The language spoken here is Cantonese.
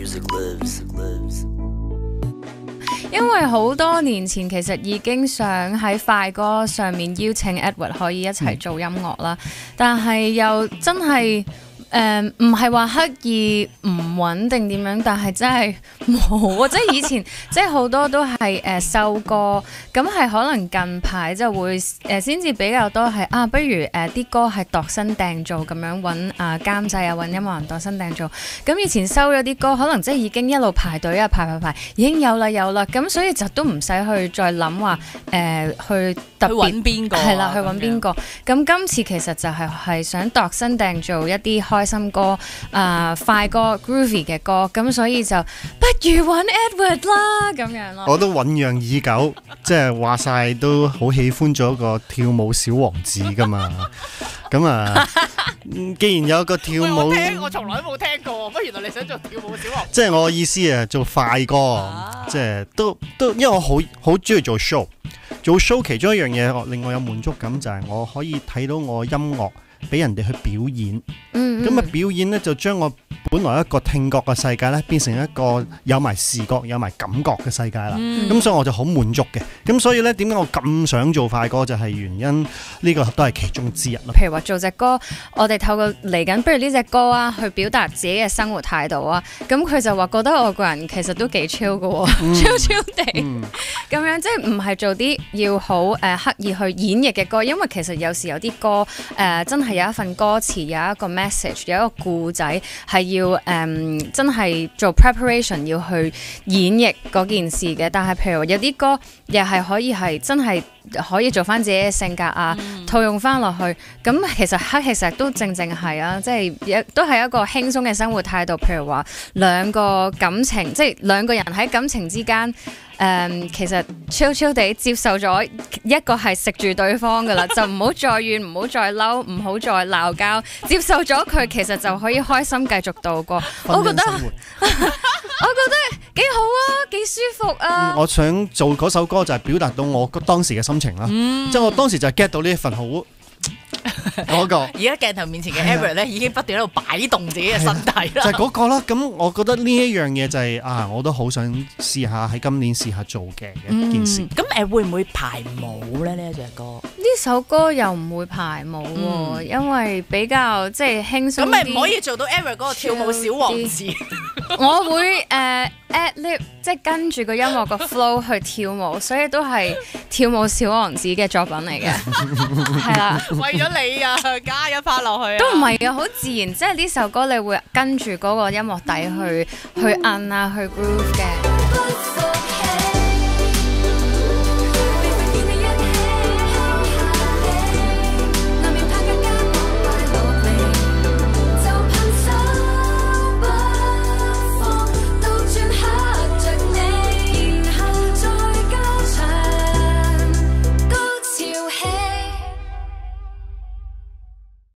因為好多年前其實已經想喺快歌上面邀請 Edward 可以一齊做音樂啦，但係又真係唔係話刻意唔穩定點樣，但係真係冇啊！即係以前即係好多都係收歌，咁係可能近排就會先至比較多係不如啲歌係度身訂造咁樣揾監製揾音樂人度身訂造。咁以前收咗啲歌，可能即係已經一路排隊排，已經有啦，咁所以就都唔使去再諗話去特別去揾邊個係啦，去揾邊個。咁今次其實就係想度身訂造一啲開心歌快歌 groovy 嘅歌，咁所以就不如揾 Edward 啦咁樣咯。 我都醞釀已久，即係話晒都好喜歡咗個跳舞小王子噶嘛。咁啊，既然有個跳舞， 我從來都冇聽過，不過原來你想做跳舞小王子。 即係我意思啊，做快歌，即係都，因為我好中意做 show， 做 show 其中一樣嘢令我有滿足感就係我可以睇到我音樂俾人哋去表演，咁啊表演呢就將我本來一個聽覺嘅世界咧變成一個有埋視覺有埋感覺嘅世界啦，咁所以我就好滿足嘅。咁所以咧點解我咁想做快歌就係原因呢個都係其中之一咯。 譬如話做隻歌，我哋透過嚟緊，不如呢隻歌去表達自己嘅生活態度啊。咁佢就話覺得我個人其實都幾 chill 嘅，chill 地咁樣，即係唔係做啲要好刻意去演繹嘅歌，因為其實有時有啲歌真係有一份歌詞，有一個 message， 有一個故仔係要真係做 preparation 要去演繹嗰件事嘅。但係譬如有啲歌又係可以係真係可以做翻自己嘅性格套用翻落去。咁其實都正係啊，即係都係一個輕鬆嘅生活態度。譬如話兩個感情，即係兩個人喺感情之間。其實 chill 地接受咗一個係食住對方噶啦，就唔好再怨，唔好再嬲，唔好再鬧交，接受咗佢，其實就可以開心繼續度過。我覺得幾好啊，幾舒服啊！ 我想做嗰首歌就係表達到我當時嘅心情啦，即係我當時就 get 到呢一份好。嗰個而家鏡頭面前嘅 Edward 咧，已經不斷喺度擺動自己嘅身體啦。 就係嗰個啦。咁我覺得呢一樣嘢就係我都好想試下喺今年試下做嘅一件事。 咁會唔會排舞咧？呢一隻歌呢首歌又唔會排舞喎，因為比較即係輕鬆啲。咁咪唔可以做到 Edward 嗰個跳舞小王子？ 我會ad lib 即係跟住個音樂個 flow 去跳舞，所以都係跳舞小王子嘅作品嚟嘅，係啦。 為咗你啊，加一拍落去啊！ 都唔係啊，好自然，即係呢首歌你會跟住嗰個音樂底去按啊，去 groove 嘅。